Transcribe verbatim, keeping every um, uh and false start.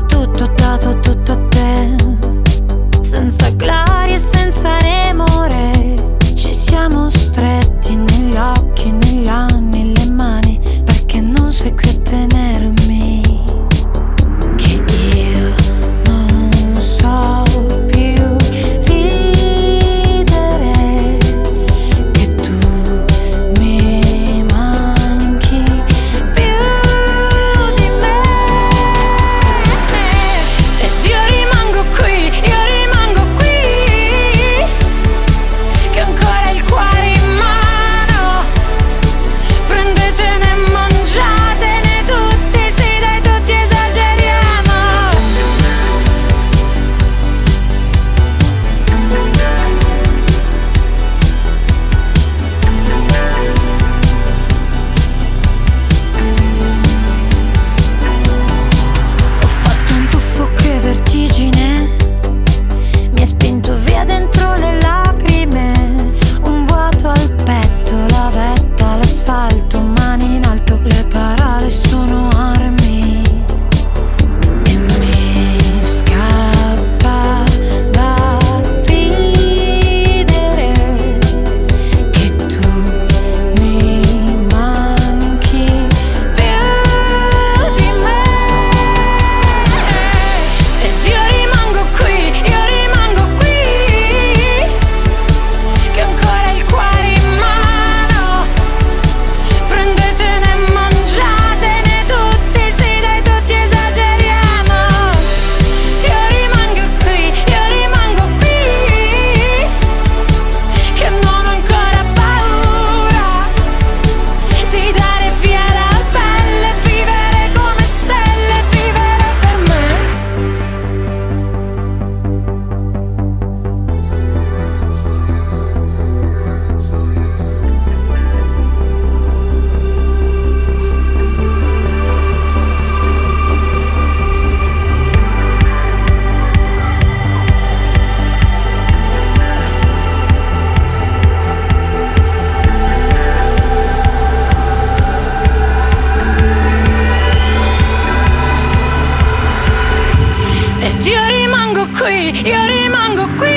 tutto, ho dato tutto a te. Senza gloria e senza remore, ci siamo stretti negli occhi, negli anni, le mani, perché non sei qui a tenermi. Che io non so più ridere, che tu mi manchi più di me. Ed io rimango qui, io rimango qui, che ancora il cuore in mano. Prendetene e mangiatene tutti, sì dai, tutti esageriamo. Ho fatto un tuffo, che vertigine, mi hai spinto via dentro le lacrime. Un vuoto al petto, la vetta, l'asfalto, mani in alto, le parole sono armi. E mi scappa da ridere, che tu mi manchi più di me. Ed io rimango qui, io rimango qui, che ancora il cuore in mano. Prendetene e mangiatene tutti, sì dai, tutti esageriamo. Io rimango qui, io rimango qui, che non ho ancora paura di dare via la pelle, vivere come stelle, vivere per me. Ed io rimango qui, io rimango qui,